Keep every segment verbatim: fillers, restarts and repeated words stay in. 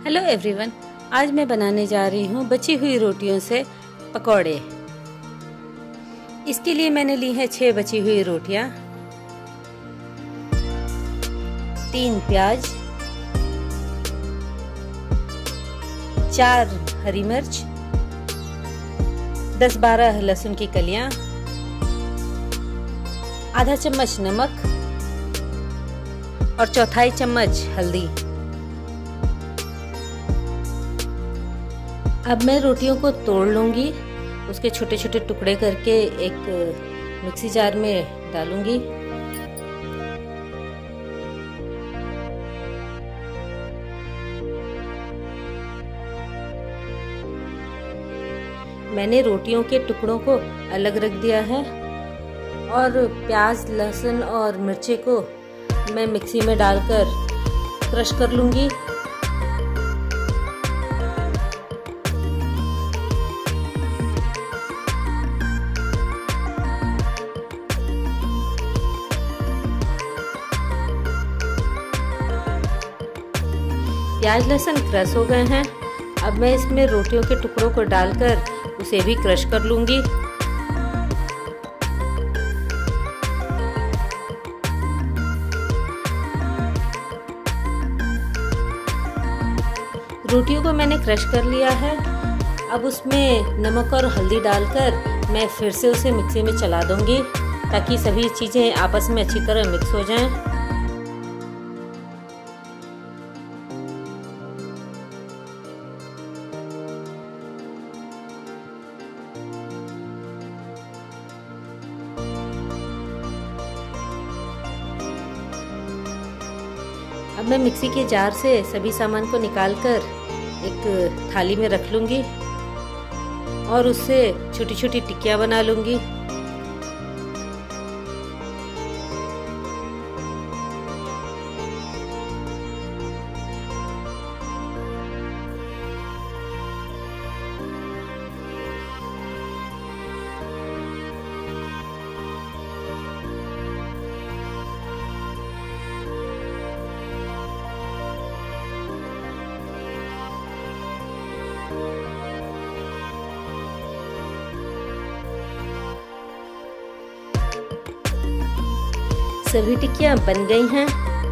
Hello everyone, आज मैं बनाने जा रही हूँ बची हुई रोटियों से पकौड़े। इसके लिए मैंने ली है छह बची हुई रोटियाँ, तीन प्याज, चार हरी मिर्च, दस बारह लहसुन की कलियां, आधा चम्मच नमक और चौथाई चम्मच हल्दी। अब मैं रोटियों को तोड़ लूंगी, उसके छोटे छोटे टुकड़े करके एक मिक्सी जार में डालूंगी। मैंने रोटियों के टुकड़ों को अलग रख दिया है और प्याज, लहसुन और मिर्ची को मैं मिक्सी में डालकर क्रश कर लूंगी। प्याज लहसुन क्रश हो गए हैं। अब मैं इसमें रोटियों के टुकड़ों को डालकर उसे भी क्रश कर लूंगी। रोटियों को मैंने क्रश कर लिया है। अब उसमें नमक और हल्दी डालकर मैं फिर से उसे मिक्सी में चला दूंगी ताकि सभी चीज़ें आपस में अच्छी तरह मिक्स हो जाएं। अब मैं मिक्सी के जार से सभी सामान को निकालकर एक थाली में रख लूँगी और उससे छोटी छोटी टिक्कियाँ बना लूँगी। सभी टिक्कियाँ बन गई हैं।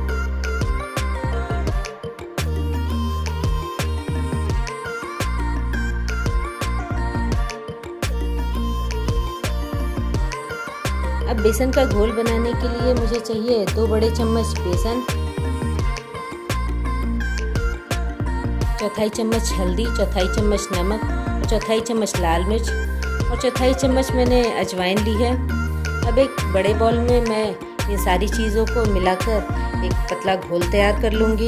अब बेसन का घोल बनाने के लिए मुझे चाहिए दो बड़े चम्मच बेसन, चौथाई चम्मच हल्दी, चौथाई चम्मच नमक, चौथाई चम्मच लाल मिर्च और चौथाई चम्मच मैंने अजवाइन ली है। अब एक बड़े बाउल में मैं ये सारी चीज़ों को मिलाकर एक पतला घोल तैयार कर लूँगी।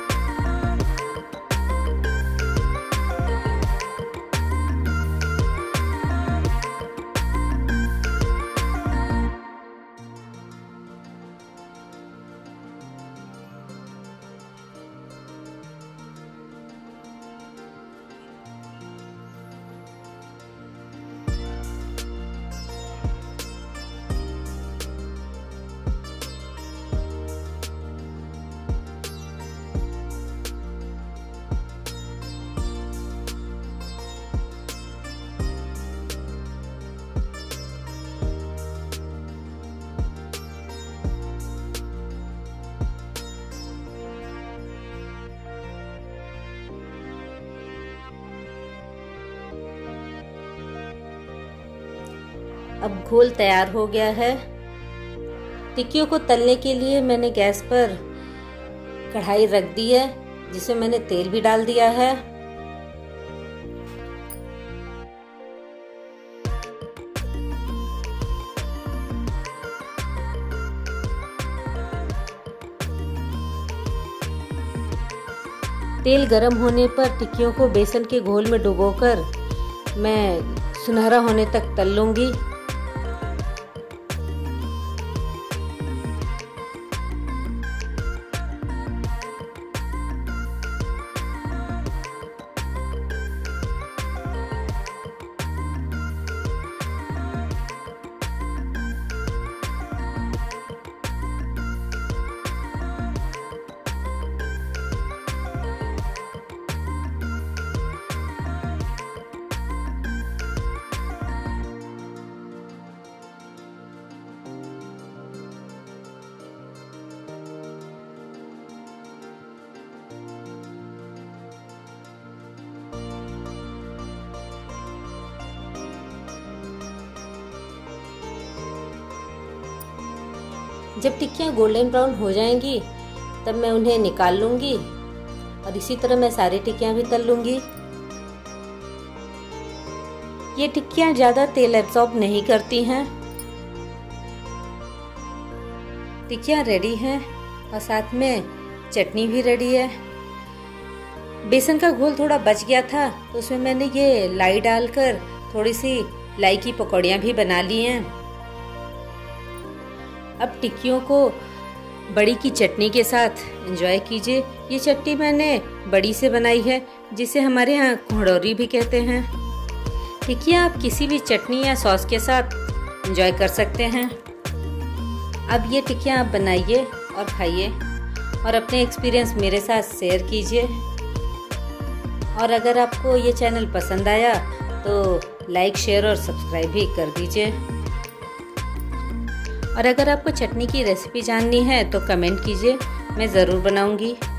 अब घोल तैयार हो गया है। टिक्कियों को तलने के लिए मैंने गैस पर कढ़ाई रख दी है जिसमें मैंने तेल भी डाल दिया है। तेल गरम होने पर टिक्कियों को बेसन के घोल में डुबोकर मैं सुनहरा होने तक तल लूंगी। जब टिक्कियाँ गोल्डन ब्राउन हो जाएंगी तब मैं उन्हें निकाल लूँगी और इसी तरह मैं सारी टिक्कियाँ भी तल लूँगी। ये टिक्कियाँ ज़्यादा तेल एब्जॉर्ब नहीं करती हैं। टिक्कियाँ रेडी हैं और साथ में चटनी भी रेडी है। बेसन का घोल थोड़ा बच गया था तो उसमें मैंने ये लाई डालकर थोड़ी सी लाई की पकौड़ियाँ भी बना ली हैं। अब टिक्कियों को बड़ी की चटनी के साथ एंजॉय कीजिए। ये चटनी मैंने बड़ी से बनाई है, जिसे हमारे यहाँ कुंहड़ौरी भी कहते हैं। टिक्कियाँ आप किसी भी चटनी या सॉस के साथ एंजॉय कर सकते हैं। अब ये टिक्कियाँ आप बनाइए और खाइए और अपने एक्सपीरियंस मेरे साथ शेयर कीजिए। और अगर आपको ये चैनल पसंद आया तो लाइक, शेयर और सब्सक्राइब भी कर दीजिए। और अगर आपको चटनी की रेसिपी जाननी है तो कमेंट कीजिए, मैं ज़रूर बनाऊंगी।